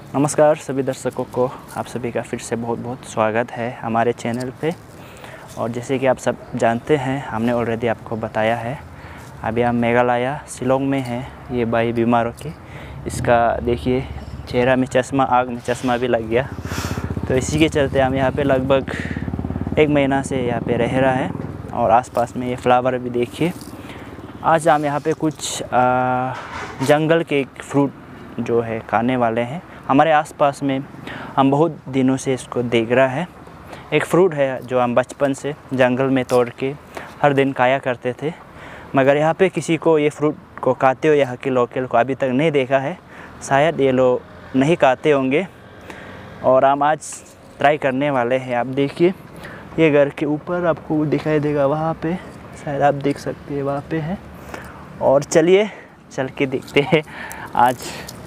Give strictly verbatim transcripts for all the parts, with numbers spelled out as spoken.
नमस्कार सभी दर्शकों को, आप सभी का फिर से बहुत बहुत स्वागत है हमारे चैनल पे। और जैसे कि आप सब जानते हैं, हमने ऑलरेडी आपको बताया है, अभी हम मेघालय शिलोंग में हैं। ये भाई बीमार हो के, इसका देखिए चेहरा में चश्मा, आँख में चश्मा भी लग गया। तो इसी के चलते हम यहाँ पे लगभग एक महीना से यहाँ पे रह रहा है। और आसपास में ये फ्लावर भी देखिए। आज हम यहाँ पे कुछ आ, जंगल के एक फ्रूट जो है खाने वाले हैं। हमारे आसपास में हम बहुत दिनों से इसको देख रहा है। एक फ्रूट है जो हम बचपन से जंगल में तोड़ के हर दिन खाया करते थे, मगर यहाँ पे किसी को ये फ्रूट को खाते हुए यहाँ के लोकल को अभी तक नहीं देखा है। शायद ये लोग नहीं खाते होंगे और हम आज ट्राई करने वाले हैं। आप देखिए, ये घर के ऊपर आपको दिखाई देगा, वहाँ पे शायद आप देख सकते हैं, वहाँ पे है। और चलिए चल के देखते हैं आज।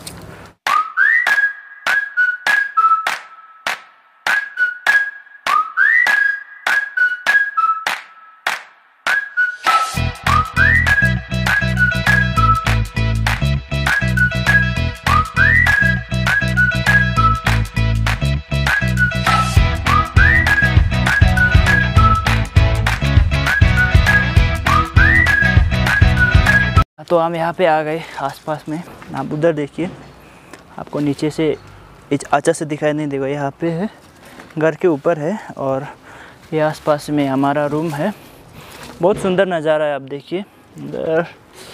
तो हम यहाँ पे आ गए आसपास में। आप उधर देखिए, आपको नीचे से अच्छा से दिखाई नहीं देगा। यहाँ पे है, घर के ऊपर है और ये आसपास में हमारा रूम है। बहुत सुंदर नज़ारा है, आप देखिए उधर।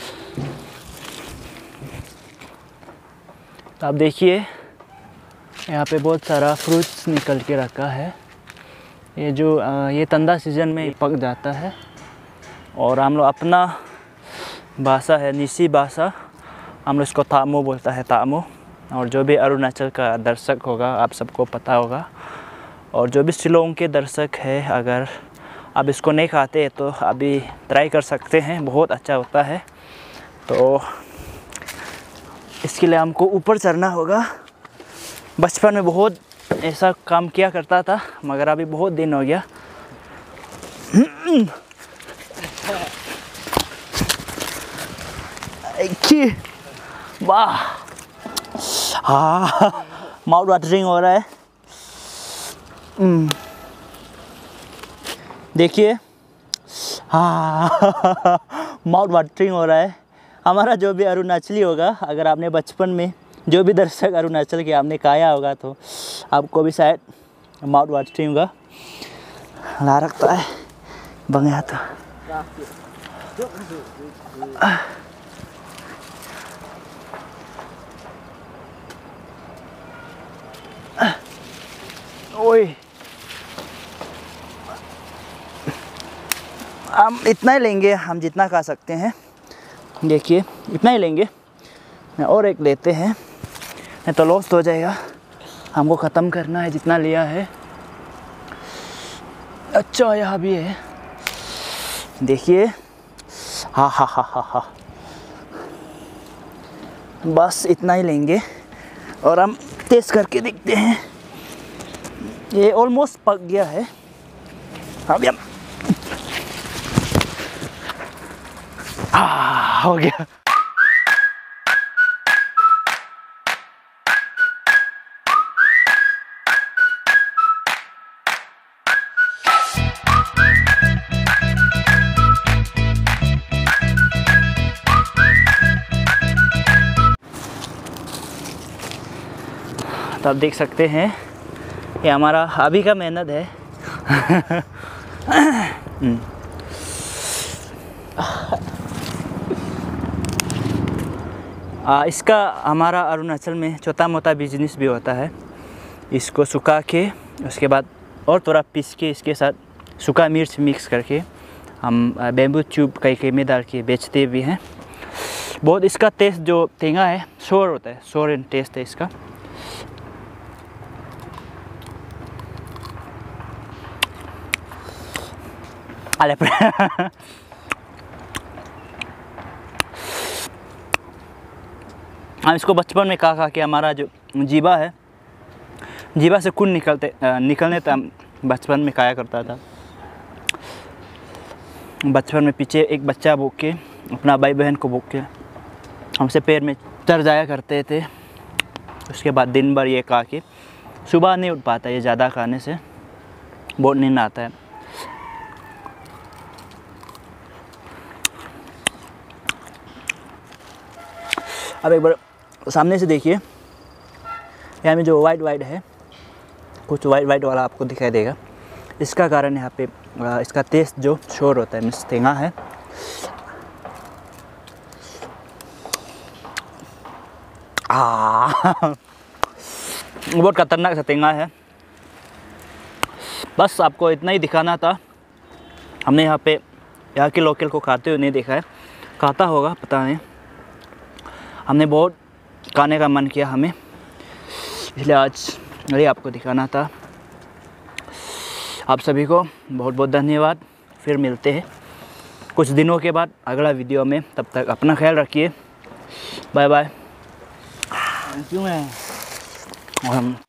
तो आप देखिए यहाँ पे बहुत सारा फ्रूट्स निकल के रखा है। ये जो ये ठंडा सीज़न में पक जाता है। और हम लोग अपना भाषा है निसी भाषा, हम लोग इसको तामो बोलता है, तामो। और जो भी अरुणाचल का दर्शक होगा, आप सबको पता होगा। और जो भी शिलोंग के दर्शक है, अगर आप इसको नहीं खाते तो अभी ट्राई कर सकते हैं, बहुत अच्छा होता है। तो इसके लिए हमको ऊपर चढ़ना होगा। बचपन में बहुत ऐसा काम किया करता था, मगर अभी बहुत दिन हो गया। वाह, हाँ, माउथ वाटरिंग हो रहा है। देखिए, हाँ, माउथ वाटरिंग हो रहा है। हमारा जो भी अरुणाचली होगा, अगर आपने बचपन में जो भी दर्शक अरुणाचल के आपने खाया होगा, तो आपको भी शायद माउथ वाटरिंग होगा। ला रखता है बंगया तो। ओए, हम इतना ही लेंगे, हम जितना खा सकते हैं। देखिए, इतना ही लेंगे, और एक लेते हैं, नहीं तो लॉस हो जाएगा। हमको ख़त्म करना है जितना लिया है। अच्छा, यहाँ भी है, देखिए। हाँ हाँ हाँ हाँ हाँ, बस इतना ही लेंगे और हम टेस्ट करके देखते हैं। ये ऑलमोस्ट पक गया है। अभी हम आ, हो गया। तो आप देख सकते हैं, ये हमारा अभी का मेहनत है। आ, इसका हमारा अरुणाचल में छोटा मोटा बिजनेस भी होता है। इसको सुखा के, उसके बाद और थोड़ा पीस के, इसके साथ सूखा मिर्च मिक्स करके हम बेम्बू ट्यूब कई कई में डाल के बेचते भी हैं। बहुत इसका टेस्ट जो तेंगा है, सोर होता है, सोर एंड टेस्ट है इसका। अरे हम इसको बचपन में खा खा के हमारा जो जीवा है, जीवा से खून निकलते निकलने तक बचपन में खाया करता था। बचपन में पीछे एक बच्चा भूख के, अपना भाई बहन को भूख के हमसे पैर में चढ़ जाया करते थे। उसके बाद दिन भर ये खा के सुबह नहीं उठ पाता, ये ज़्यादा खाने से बहुत नींद आता है। अब एक बार सामने से देखिए, यहाँ में जो वाइट वाइट है, कुछ वाइट वाइट वाला आपको दिखाई देगा। इसका कारण यहाँ पे इसका टेस्ट जो शोर होता है, मिस टेंगा है। आ बहुत खतरनाक सा टेंगा है। बस आपको इतना ही दिखाना था। हमने यहाँ पे यहाँ के लोकल को खाते हुए नहीं देखा है, खाता होगा पता नहीं। हमने बहुत खाने का मन किया हमें, इसलिए आज ये आपको दिखाना था। आप सभी को बहुत बहुत धन्यवाद। फिर मिलते हैं कुछ दिनों के बाद अगला वीडियो में। तब तक अपना ख्याल रखिए। Bye bye. क्यों है हम